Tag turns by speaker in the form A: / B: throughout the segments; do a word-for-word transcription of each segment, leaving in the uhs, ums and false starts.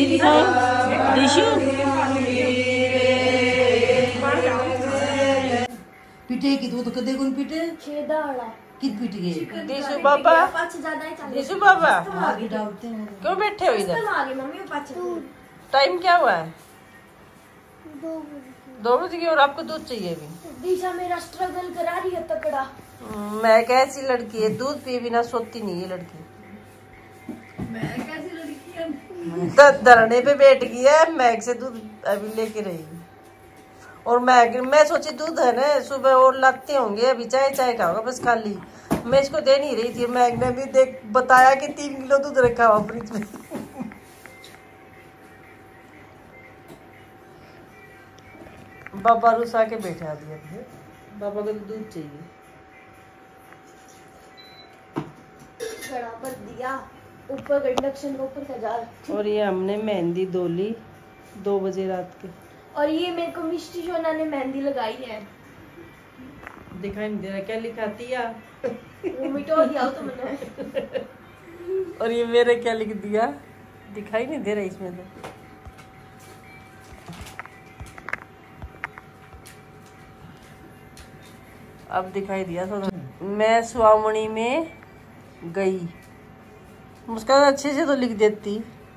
A: दीदी दिखाओ दिशु
B: पीटे की तो कदे कौन पीटे
C: छेदाड़ा
B: कित पीट गए
A: दिशु बाबा दिशु बाबा
B: आगे डालते हैं
A: क्यों बैठे हो इधर?
C: मम्मी
A: टाइम क्या हुआ है? दो बज गए और आपको दूध चाहिए अभी?
C: दिशा मेरा स्ट्रगल करा रही है तकड़ा।
A: मैं कैसी लड़की है, दूध पिए बिना सोती नहीं है लड़की।
C: मैं कैसी लड़की है?
A: तो धरने पे बैठ गई है, मैग से दूध अभी लेके रही और मैग मैं सोची दूध है ना सुबह और लाते होंगे, अभी चाय चाय खाओगा बस खाली। मैं इसको दे नहीं रही थी, मैग ने भी देख बताया कि तीन किलो दूध रखा हुआ फ्रिज में। बाबा रुसा के बैठा दिया, बाबा को तो दूध चाहिए।
C: बराबर दिया ऊपर इंडक्शन के ऊपर का जार।
A: और ये हमने मेहंदी धोली दो बजे रात के।
C: और ये मेरे को मिष्टी सोना ने मेहंदी लगाई है।
A: दिखाई नहीं दे रहा क्या लिखा दिया?
C: वो मिटो दिया तो मैंने।
A: और ये मेरे क्या लिख दिया? दिखाई नहीं दे रहा इसमें तो। अब दिखाई दिया थोड़ा। मैं स्वामणी में गई, उसका अच्छे से तो लिख देती।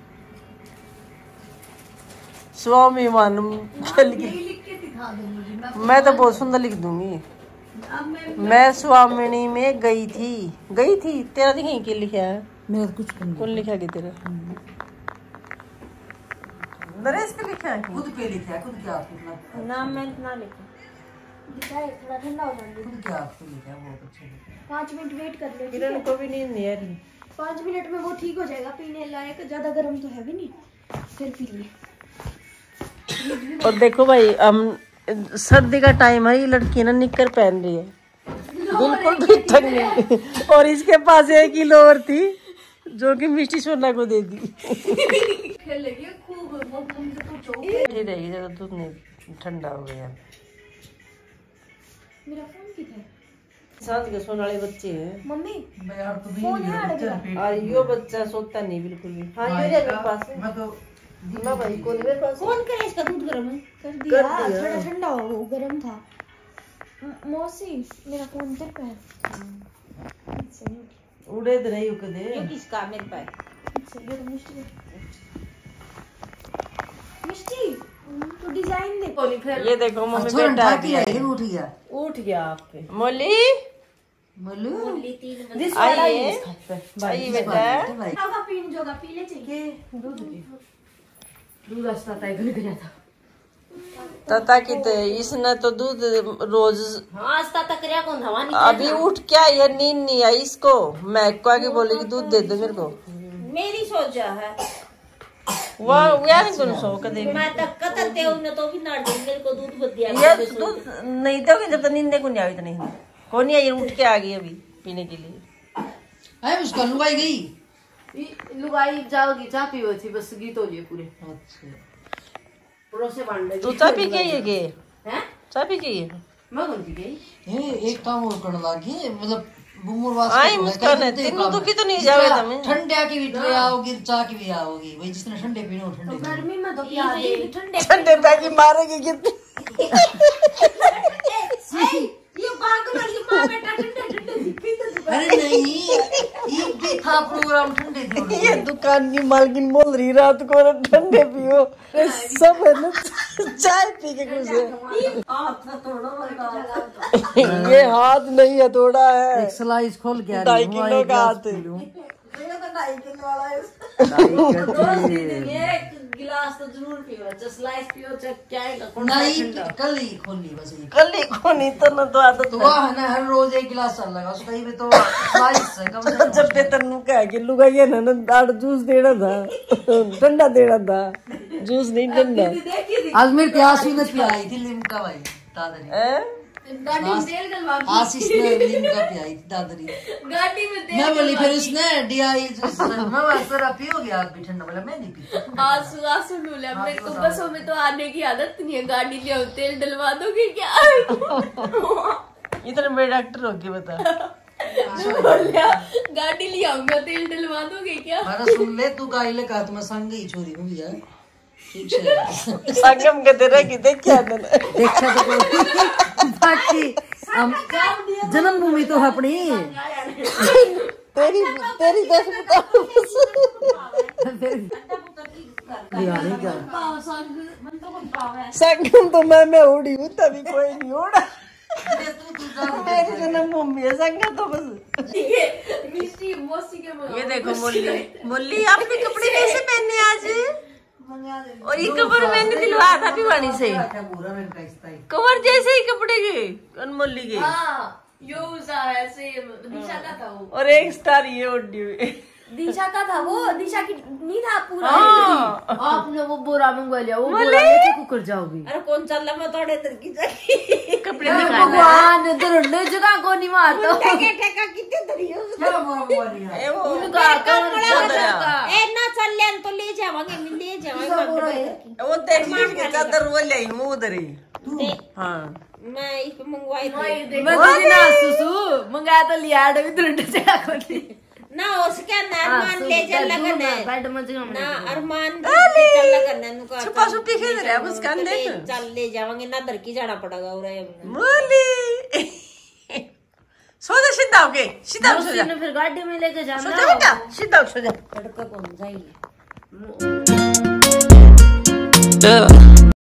A: स्वामी मान क्या लिख, मैं तो बहुत सुंदर लिख दूंगी। मैं स्वामिनी में गई थी, गई थी तेरा दिखाई क्या लिखा है?
B: मेरा कुछ
A: कौन लिखा कि तेरा नरेश पे लिखा है?
B: खुद पे लिखा है, खुद क्या आपको
A: नाम मैं इतना लिखा
C: दिखाए थोड़ा ठंडा हो जाएगा।
B: खुद क्या आपको लिखा है बहुत अच्छा लिखा है।
C: पाँच मिनट वेट कर लो।
A: किरण को भी नींद नहीं आ रही।
C: पाँच मिनट में वो ठीक हो जाएगा, पीने लायक। ज्यादा गर्म तो है भी नहीं, फिर पी लिए।
A: और देखो भाई हम सर्दी का टाइम है, ये लड़की ना निक्कर पहन रही है बिल्कुल भी ठंड नहीं। और इसके पास एक किलो और थी जो कि मिष्टी सोना को दे दी। रहेगी जरा दूध नहीं ठंडा हो गया।
C: मेरा फोन किधर है?
A: साथ के सोने वाले बच्चे हैं
C: मम्मी
B: यार तो
C: फोन है अड़े।
A: और यो बच्चा सोता नहीं बिल्कुल भी। हाँ ये मेरे पास है।
B: मैं तो
A: ना भाई कौन मेरे पास
C: कौन करे इसका दूध गर्म है? कर दिया,
A: कर दिया।
C: थोड़ा ठंडा हो, वो गर्म था। म- मौसी मेरा फोन तेरे पे है।
A: उड़े दे रही कदे
D: ये किसका? मेरे पास।
C: अच्छा ये तो मिष्टी है। मिष्टी तो डिजाइन दे।
A: ये देखो मम्मी
B: अच्छा
A: बेटा आ
B: ढाकी
A: गया
B: है, उठ गया
A: उठ गया आप पे। मोली
B: मल्लू
A: आइए आइए बेटा।
B: भाई
C: हवा पीने जोगा पी ले चाहिए।
A: दूध की
D: दूध रास्ता तय कर गया था।
A: तता की तो इसने तो दूध रोज
D: हाँ रास्ता तक रिया कौन हवा नहीं।
A: अभी उठ क्या ये नींद नहीं आई इसको। मैं को आगे बोलेगी दूध दे दो मेरे को।
D: मेरी सोचा है
A: वाह यार कौन सो कदे
D: मैं तक कतते उन्हें तो भी ना दे मेरे को दूध बद दिया।
A: ये दूध नहीं दोगे जब तक नींद को नहीं आई तो नहीं कौन नहीं आई उठ के आ गई अभी पीने के लिए।
B: है उसका लुगाई गई
D: लुगाई जाओगी चाह पीओ थी बस गीत हो लिए पूरे।
B: अच्छा
D: पड़ोसे बांटे
A: तू चाय पी के ये के
D: हैं
A: चाय पी के ये
D: मैं कौन पी गई।
B: ए एक काम और करने लगी मतलब बुमुर वास
A: आई मुस्कान है तीनों दुखी तो नहीं जावे तुम्हें।
B: ठंडे की भी आओगी चाह की भी आओगी भाई जिसने ठंडे पीने हो ठंडे पीने।
C: गर्मी में तो पिया दे।
D: ठंडे
A: ठंडे पैकी मारेगी कितनी।
D: ये पागल वाली मां बेटा ठंडे ठंडे पी तो।
B: अरे नहीं ये भी था प्रोग्राम ठंडे थे।
A: ये दुकान की मालकिन बोल रही रात को ठंडे पियो सब है ना चाय पी के खुश है। ये हाथ नहीं है थोड़ा है
B: एक स्लाइस खोल के
A: ढाई किलो का हाथ है।
D: एक गिलास तो जरूर पियो चाहे स्लाइस पियो चाहे क्या है कौन सा
B: नहीं
D: ठंडा।
B: कल ही खोली बस ये
A: कल ही कोनी तो न तो आदत
B: तो वह है ना हर रोज एक गिलास चल लगा उसका ही तो स्लाइस है कम से कम।
A: जब पे तन्नू कह के लुगाइया ना ना दाड़ जूस देना था ठंडा देना था जूस नहीं ठंडा।
B: आज मेरी प्यास भी न पिलाई थी लिमका भाई दादरी।
A: हैं?
C: गाड़ी में तेल डलवा
B: आशीष ने लिमका पिलाई थी दादरी।
C: गाड़ी में तेल
B: मैं बोली फिर उसने डीआई जूस मैं सर पियोगे आप भी ठंडा बोला मैं नहीं पीता।
C: आंसू आंसू लूले। मेरे को बसों में तो आने की आदत नहीं है। गाड़ी ले तेल डलवा दोगे क्या?
A: इतने बड़े डॉक्टर हो गए बता।
D: बोलिया गाड़ी ले आऊंगा तेल डलवा दोगे क्या?
B: अरे सुन ले तू गाड़ी ले का, तुम्हें संग ही छोरी हूँ यार। ठीक है
A: संगम के तेरा की देख क्या देना
B: देखा तो कोई बाकी हम जन्मभूमि तो अपनी
A: तेरी तेरी दस बताओ संगम तो मैं मैं उड़ी हूँ तभी कोई नहीं उड़ा। मेरी जन्मभूमि है संगम तो बस।
D: मिस्टी मौसी के मौसी
A: ये देखो मुल्ली मुल्ली आपने कपड़े कैसे पहने आज? और ये कवर मैंने दिलवाया था भिवानी से, कवर जैसे ही कपड़े के अनमोली के।
D: हाँ यो ऐसे दिशा का था वो,
A: और एक स्टार ये उड़ी हुई
D: दिशा का था वो, दिशा की नहीं था पूरा।
A: हाँ।
D: आपने वो बोरा मंगवा लिया, वो
A: बोले?
D: बोरा लेके कुकर जाओगी।
A: अरे कौन चल रहा मैं थोड़े इधर की जाके कपड़े
D: भगवान इधर ले जगह को नहीं मारता।
A: ठेका कितने धरी हो
B: क्या बोरा बोरा लिया
A: ए वो
D: उनका का
A: ए ना चल ले तो ले जावांगे मिल ले जावांगे वो तेरी की चादर वो ले मुंह उधर ही। हां मैं इस पे मंगवाई थी
D: मैं तो ना सुसु मंगाया तो लिया डबी दुरंड जगह को नहीं
A: ना उसके अरमान ले चल लगन है
D: बैठ मत जा
A: ना अरमान ले चल लगन है नुका छुपा छुपी खेल रहा है मुस्कान देख चल ले जावांगे ना दर की जाना पड़ेगा और मोली सो जा सीधा होके सीधा सो जा
D: फिर गाड़ी में लेके जाना
A: सो जा बेटा सीधा सो जा लड़का कौन जाएगी।